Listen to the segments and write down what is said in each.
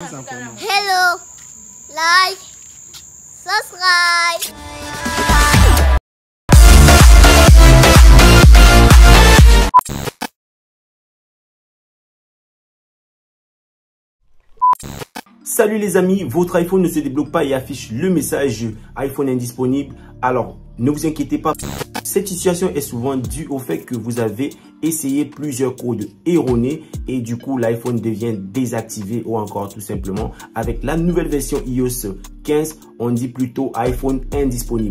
Hello, like, subscribe. Salut les amis, votre iPhone ne se débloque pas et affiche le message iPhone indisponible. Alors, ne vous inquiétez pas. Cette situation est souvent due au fait que vous avez essayé plusieurs codes erronés et du coup l'iPhone devient désactivé ou encore tout simplement avec la nouvelle version iOS 15, on dit plutôt iPhone indisponible.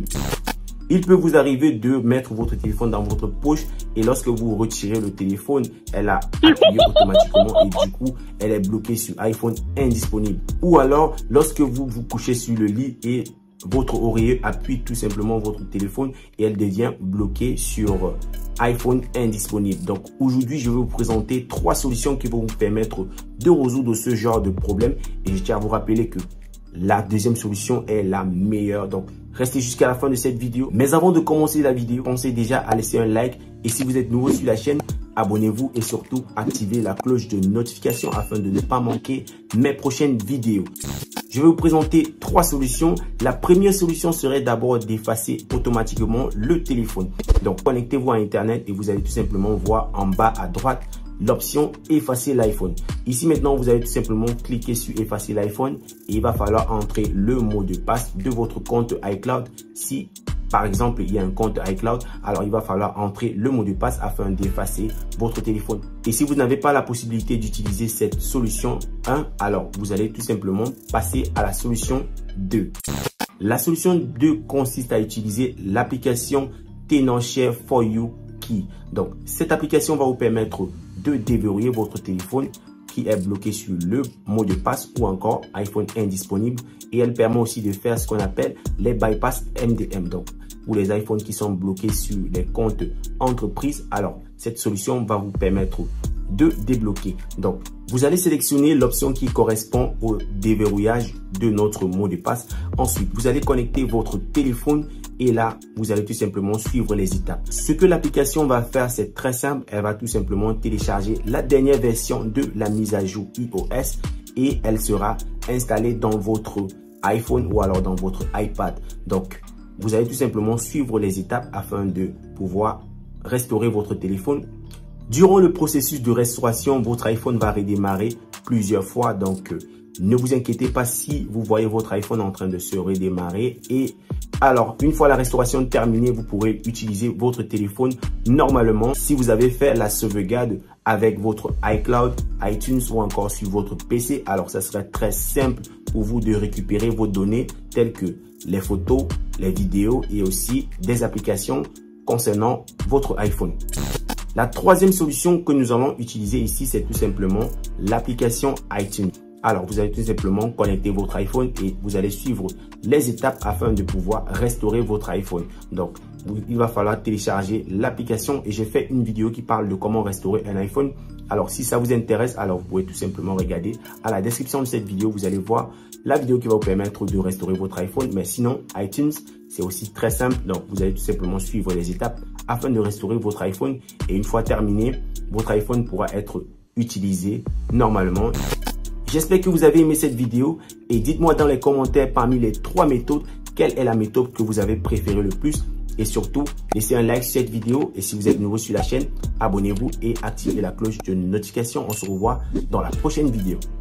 Il peut vous arriver de mettre votre téléphone dans votre poche et lorsque vous retirez le téléphone, elle a appuyé automatiquement et du coup, elle est bloquée sur iPhone indisponible. Ou alors, lorsque vous vous couchez sur le lit et votre oreiller appuie tout simplement votre téléphone et elle devient bloquée sur iPhone indisponible. Donc aujourd'hui, je vais vous présenter 3 solutions qui vont vous permettre de résoudre ce genre de problème. Et je tiens à vous rappeler que la deuxième solution est la meilleure. Donc restez jusqu'à la fin de cette vidéo. Mais avant de commencer la vidéo, pensez déjà à laisser un like. Et si vous êtes nouveau sur la chaîne, abonnez-vous et surtout activez la cloche de notification afin de ne pas manquer mes prochaines vidéos. Je vais vous présenter 3 solutions. La première solution serait d'abord d'effacer automatiquement le téléphone. Donc connectez-vous à Internet et vous allez tout simplement voir en bas à droite l'option effacer l'iPhone. Ici maintenant, vous allez tout simplement cliquer sur effacer l'iPhone et il va falloir entrer le mot de passe de votre compte iCloud. Si par exemple, il y a un compte iCloud, alors il va falloir entrer le mot de passe afin d'effacer votre téléphone. Et si vous n'avez pas la possibilité d'utiliser cette solution 1, alors vous allez tout simplement passer à la solution 2. La solution 2 consiste à utiliser l'application Tenorshare for You Key. Donc, cette application va vous permettre de déverrouiller votre téléphone qui est bloqué sur le mot de passe ou encore iPhone indisponible. Et elle permet aussi de faire ce qu'on appelle les bypass MDM. Donc, pour les iPhones qui sont bloqués sur les comptes entreprises, alors cette solution va vous permettre de débloquer. Donc, vous allez sélectionner l'option qui correspond au déverrouillage de notre mot de passe. Ensuite, vous allez connecter votre téléphone et là, vous allez tout simplement suivre les étapes. Ce que l'application va faire, c'est très simple. Elle va tout simplement télécharger la dernière version de la mise à jour iOS et elle sera installée dans votre iPhone ou alors dans votre iPad. Donc, vous allez tout simplement suivre les étapes afin de pouvoir restaurer votre téléphone. Durant le processus de restauration, votre iPhone va redémarrer plusieurs fois. Donc, ne vous inquiétez pas si vous voyez votre iPhone en train de se redémarrer. Et alors, une fois la restauration terminée, vous pourrez utiliser votre téléphone normalement. Si vous avez fait la sauvegarde avec votre iCloud, iTunes ou encore sur votre PC, alors ça serait très simple pour vous de récupérer vos données telles que les photos, les vidéos et aussi des applications concernant votre iPhone. La troisième solution que nous allons utiliser ici, c'est tout simplement l'application iTunes. Alors, vous allez tout simplement connecter votre iPhone et vous allez suivre les étapes afin de pouvoir restaurer votre iPhone. Donc, il va falloir télécharger l'application et j'ai fait une vidéo qui parle de comment restaurer un iPhone. Alors, si ça vous intéresse, alors vous pouvez tout simplement regarder à la description de cette vidéo. Vous allez voir la vidéo qui va vous permettre de restaurer votre iPhone. Mais sinon, iTunes, c'est aussi très simple. Donc, vous allez tout simplement suivre les étapes afin de restaurer votre iPhone. Et une fois terminé, votre iPhone pourra être utilisé normalement. J'espère que vous avez aimé cette vidéo et dites-moi dans les commentaires parmi les 3 méthodes, quelle est la méthode que vous avez préférée le plus. Et surtout, laissez un like sur cette vidéo et si vous êtes nouveau sur la chaîne, abonnez-vous et activez la cloche de notification. On se revoit dans la prochaine vidéo.